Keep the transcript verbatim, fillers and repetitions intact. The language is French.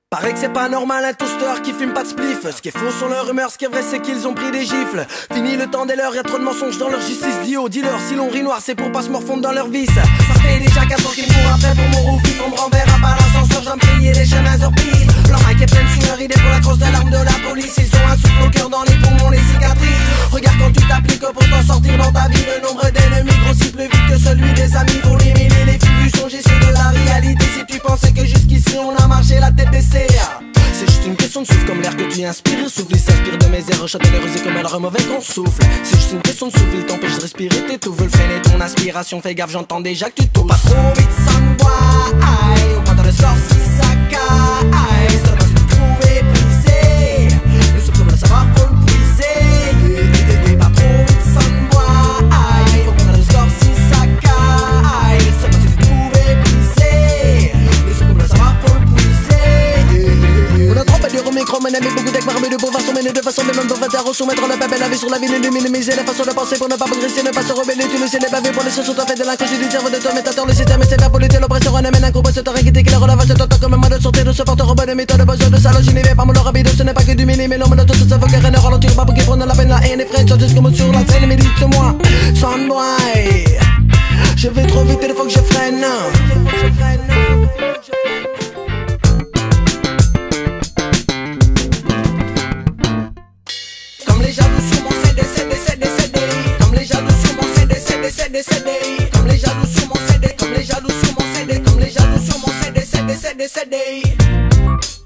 Paraît que c'est pas normal un toaster qui fume pas de spliff. Ce qui est faux sont leurs rumeurs, ce qui est vrai c'est qu'ils ont pris des gifles. Fini le temps des leurs, y'a trop de mensonges dans leur justice. Dio, dis-leur si l'on rit noir c'est pour pas se morfondre dans leur vice. Ça fait déjà quatre ans qu'ils me courent après pour mon roufi. On me renverra par l'ascenseur, j'en payer les chemins hors piste. Blanc Mike et pleine signeur, idée pour la crosse de l'arme de la police. Ils ont un souffle au cœur dans les poumons, les cicatrices. Regarde quand tu t'appliques pour t'en sortir dans ta vie. Le nombre d'ennemis grossit plus vite que celui des amis. Pour les mille et les fils du songe, c'est de la réalité. Si tu pensais que jusqu'ici on a marché la tête baissée, c'est juste une question de souffle comme l'air que tu inspires. Souffle, il s'inspire de mes airs, châtelleraise et comme un mauvais qu'on souffle. C'est juste une question de souffle, il t'empêche de respirer. T'étouffes, le freiner ton inspiration. Fais gaffe, j'entends déjà que tu tousses. Pas trop vite, ça me boit. Au moins dans le score, si ça caille. Seulement si tu trouves épuisé. Le souffle comme le savoir, faut le puiser. Pas trop vite, ça me boit. Au moins dans le score, si ça caille. Seulement si tu trouves épuisé. Le souffle comme le savoir, faut le puiser. On a trop pas dur au micro, mais n'aimait beaucoup d'être mais de beaux façons, mais de façon, mais même pour faire taire, soumettre la paix, la vie sur la vie, de minimiser la façon de penser pour ne pas progresser, ne pas se rebeller, tu le sais, les pavés pour les choses, tout à fait de l'inconscient du cerveau de ton métateur, le système est sévère pour lutter l'oppression, on amène un groupe, c'est un qui la relève, c'est autant comme un de sortir de ce porteur, bonne méthode, besoin de saloge, n'y va pas mon rapide, ce n'est pas que du mini, mais l'homme de tout ça, ça faut qu'un ne ralentir pas pour qu'il prenne la peine, la haine et frais, juste comme sur la scène, mais dites-moi, Soundboy, je vais trop vite, il faut que je freine. Comme les jaloux sur mon C D, C D, C D, C D. Comme les jaloux sur mon C D, C D, C D, C D. Comme les jaloux sur mon C D, comme les jaloux sur mon C D, comme les jaloux sur mon C D, C D, C D, C D.